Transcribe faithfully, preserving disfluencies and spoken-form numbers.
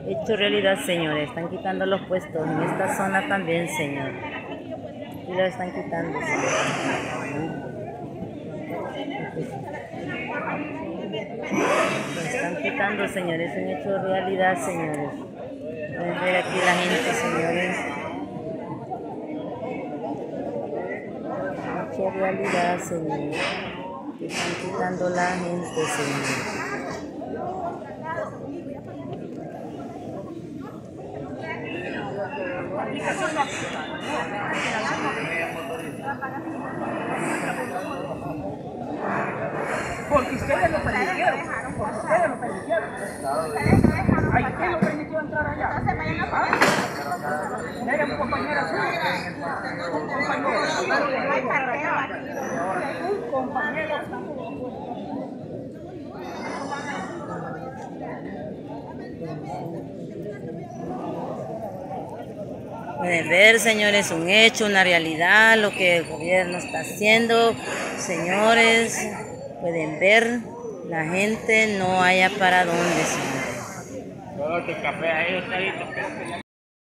hecho realidad, señores. Están quitando los puestos en esta zona también, señor. Y lo están quitando, señor. Lo están quitando, señores. Es un hecho realidad, señores. Pueden ver aquí la gente, señores. Hecho realidad, señores. Están quitando la gente, señores. Porque ustedes lo permitieron, porque ustedes lo permitieron. ¿Ay, quién lo permitió entrar allá? Entonces vayan a pagar. Era mi compañera suya. Un compañero. Un compañero. Pueden ver, señores, un hecho, una realidad, lo que el gobierno está haciendo. Señores, pueden ver, la gente no haya para dónde, señores. Todo el café ahí está ahí.